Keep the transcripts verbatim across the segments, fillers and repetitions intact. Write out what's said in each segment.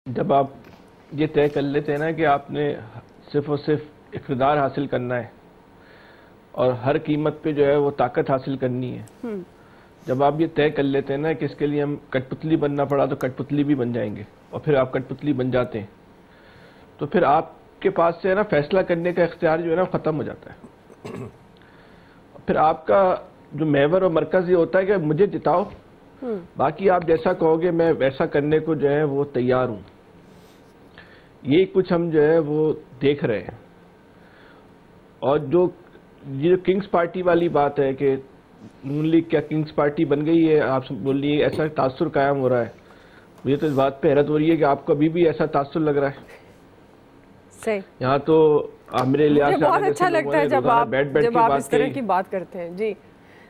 जब आप ये तय कर लेते हैं ना कि आपने सिर्फ और सिर्फ इक़्तिदार हासिल करना है और हर कीमत पे जो है वो ताकत हासिल करनी है, जब आप ये तय कर लेते हैं ना कि इसके लिए हम कठपुतली बनना पड़ा तो कठपुतली भी बन जाएंगे और फिर आप कठपुतली बन जाते हैं, तो फिर आपके पास से है ना फैसला करने का इख्तियार जो है ना ख़त्म हो जाता है। फिर आपका जो महवर और मरकज़ ये होता है कि मुझे जिताओ, बाकी आप जैसा कहोगे मैं वैसा करने को जो है वो तैयार हूँ। ये कुछ हम जो है वो देख रहे हैं। और जो ये किंग्स पार्टी वाली बात है कि नून लीग क्या किंग्स पार्टी बन गई है, आप बोलिए ऐसा तासुर कायम हो रहा है, मुझे तो इस बात पे हैरत हो रही है कि आपको अभी भी ऐसा तासुर लग रहा है। सही। यहाँ तो आमिर इलियास मुझे बहुत अच्छा लगता है जब आप बैठ बैठ जब आप इस तरह की बात करते हैं। जी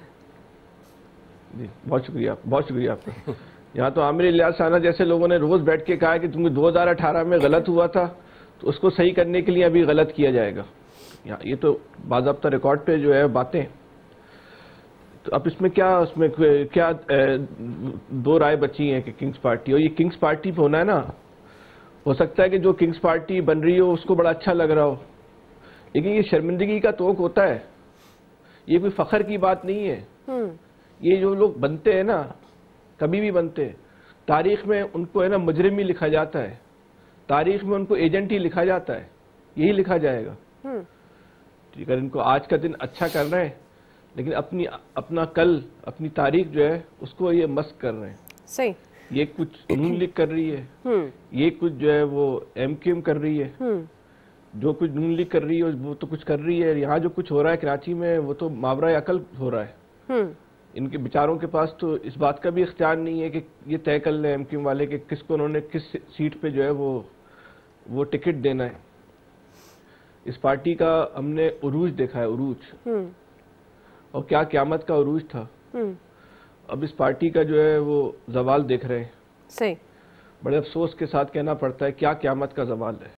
जी बहुत शुक्रिया, बहुत शुक्रिया आपका। यहाँ तो आमिर इलियास आना जैसे लोगों ने रोज बैठ के कहा कि तुमको दो हज़ार अठारह में गलत हुआ था तो उसको सही करने के लिए अभी गलत किया जाएगा। यहाँ ये तो बाज़ाब्ता रिकॉर्ड पे जो है बातें, तो अब इसमें क्या उसमें क्या दो राय बची हैं कि किंग्स पार्टी, और ये किंग्स पार्टी पे होना है ना, हो सकता है कि जो किंग्स पार्टी बन रही हो उसको बड़ा अच्छा लग रहा हो, लेकिन ये शर्मिंदगी का तोक होता है, ये कोई फख्र की बात नहीं है। ये जो लोग बनते हैं ना, कभी भी बनते हैं, तारीख में उनको है ना मुजरिम ही लिखा जाता है, तारीख में उनको एजेंट ही लिखा जाता है, यही लिखा जाएगा। ठीक है, इनको आज का दिन अच्छा कर रहे हैं लेकिन अपनी अपना कल अपनी तारीख जो है उसको ये मस्क कर रहे हैं। सही। ये कुछ नून लीग कर रही है, ये कुछ जो है वो एम क्यू एम कर रही है, जो कुछ नून लीग कर रही है वो तो कुछ कर रही है। यहाँ जो कुछ हो रहा है कराची में वो तो मावरा अकल हो रहा है। इनके विचारों के पास तो इस बात का भी इख्तियार नहीं है कि ये तय कर लें एमक्यूएम वाले कि किसको उन्होंने किस सीट पे जो है वो वो टिकट देना है। इस पार्टी का हमने उरूज देखा है, उरूज, और क्या क़यामत का उरूज था। अब इस पार्टी का जो है वो जवाल देख रहे हैं। सही। बड़े अफसोस के साथ कहना पड़ता है क्या क़यामत का जवाल है।